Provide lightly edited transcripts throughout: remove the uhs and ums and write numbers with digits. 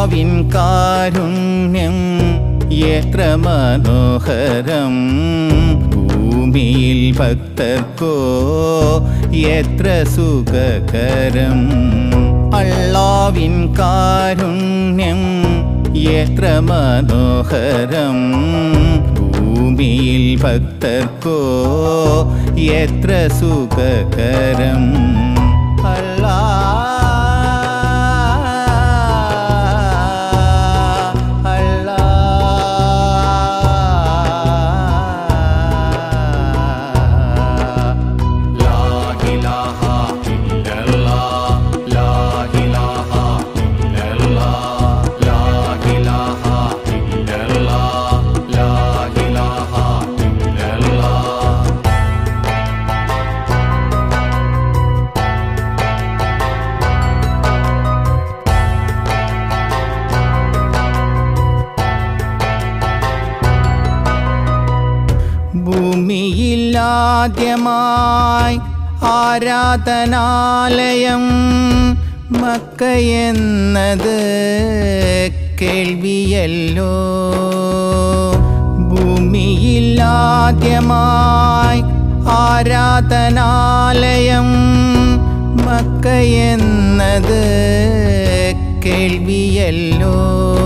അല്ലാഹുവിൻ കാരുണ്യം എത്ര മനോഹരം ഭൂമിയിൽ ഭക്തർക്കോ എത്ര സുഖകരം അല്ലാഹുവിൻ കാരുണ്യം എത്ര മനോഹരം ഭൂമിയിൽ ഭക്തർക്കോ എത്ര സുഖകരം ഭൂമിയിലാദ്യമായി ആരാധനാലയം മക്കയെന്നത് കേൾവിയല്ലോ ഭൂമിയിലാദ്യമായി ആരാധനാലയം മക്കയെന്നത് കേൾവിയല്ലോ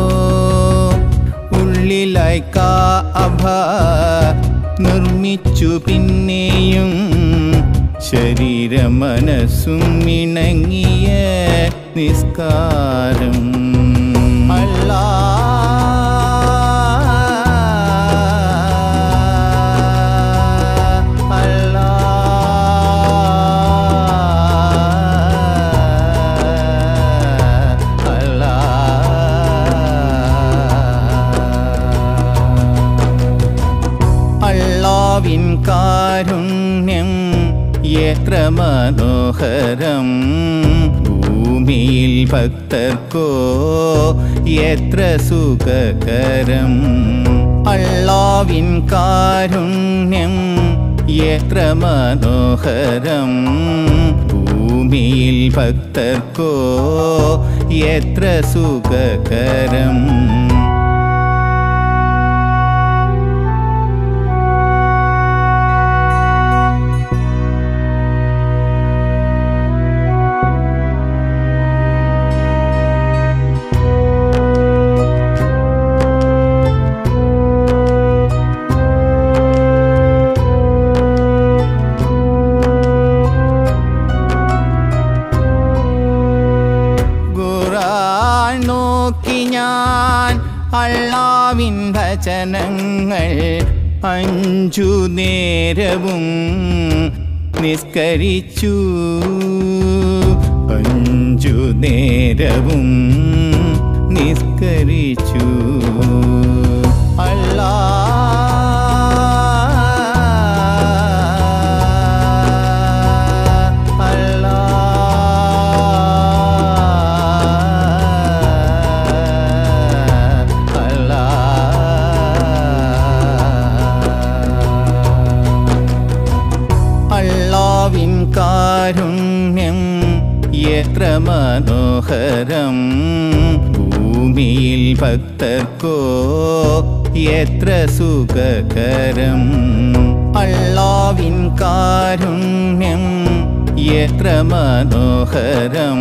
ഉള്ളിലായി കഅബ നിർമ്മിച്ചു പിന്നെയും ശരീരമനസ്സും ഇണങ്ങിയ നിസ്കാരം അല്ലാഹുവിൻ കാരുണ്യം എത്ര മനോഹരം ഭൂമിയിൽ ഭക്തർക്കോ എത്ര സുഖകരം അല്ലാഹുവിൻ കാരുണ്യം എത്ര മനോഹരം ഭൂമിയിൽ ഭക്തർക്കോ എത്ര സുഖകരം നോക്കി ഞാൻ അല്ലാഹുവിൻ വചനങ്ങൾ 5 നേരവും നിസ്കരിച്ചു 5 നേരവും നിസ്കരിച്ചു അല്ലാഹുവിൻ കാരുണ്യം എത്ര മനോഹരം ഭൂമിയിൽ ഭക്തർക്കോ എത്ര സുഖകരം അല്ലാഹുവിൻ കാരുണ്യം എത്ര മനോഹരം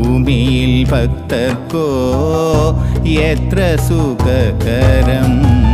ഭൂമിയിൽ ഭക്തർക്കോ എത്ര സുഖകരം